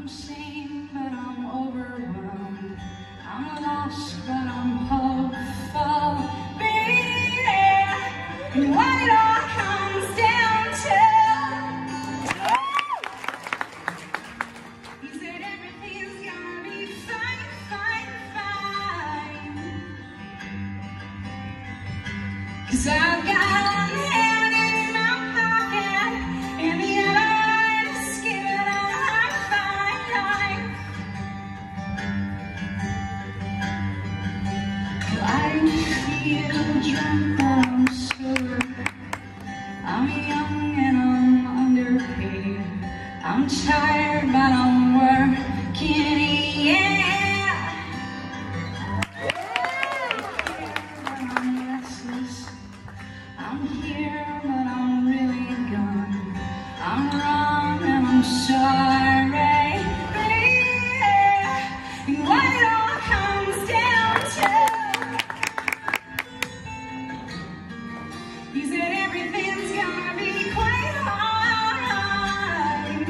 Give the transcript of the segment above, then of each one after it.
I'm sane, but I'm overwhelmed. I'm lost, but I'm hopeful, baby. And what it all comes down to is that everything's gonna be fine, fine, fine. 'Cause I've got one hand in my pocket and the other is giving a high five life. I feel drunk, but I'm sober. I'm young and I'm underpaid. I'm tired, but I'm working, yeah. I'm restless. I'm here, but I'm really gone. I'm wrong and I'm sorry, baby. And what it all comes down to is that everything's gonna be quite hard.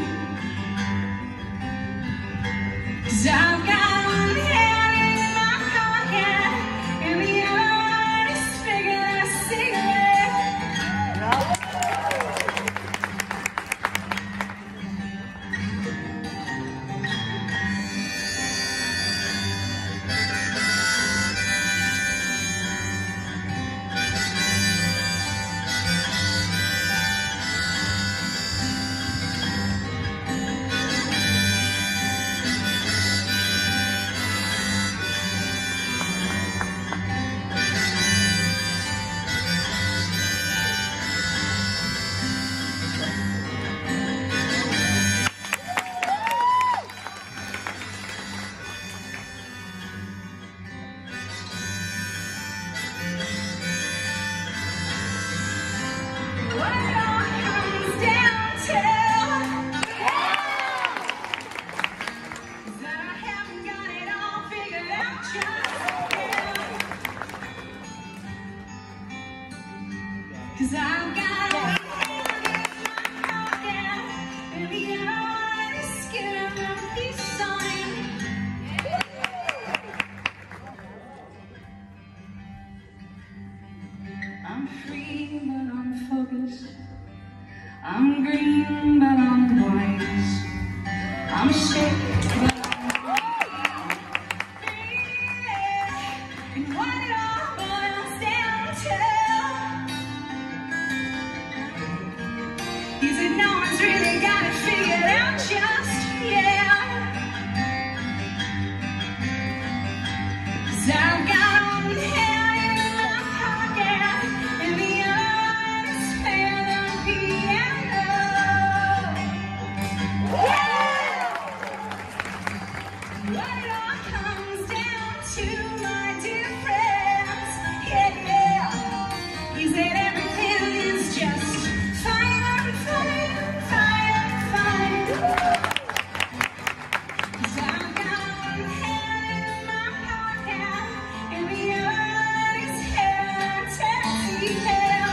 'Cause I've got one hand in my pocket and the other is figuring a cigarette. What it all comes down to is that I haven't got it all figured out just yet. 'Cause I've got a hand in my pocket and the other is giving a peace sign. I'm free, but I'm focused. I'm green, but I'm wise. I'm sick, but I'm free. And what it all boils down to is that no one's really got it figured out just yet. 'Cause I've got one hand in my pocket and the other is playing the piano. What it all comes down to, my dear friends, yeah, is that everything is just fine, fine, fine, fine. 'Cause I've got one hand in my pocket and the other is having a taxi cab.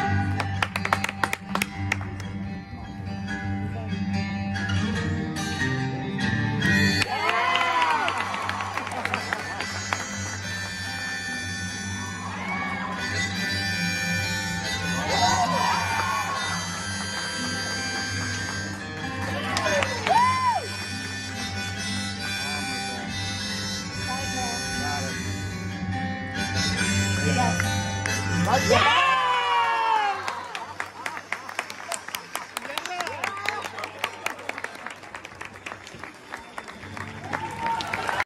Yeah!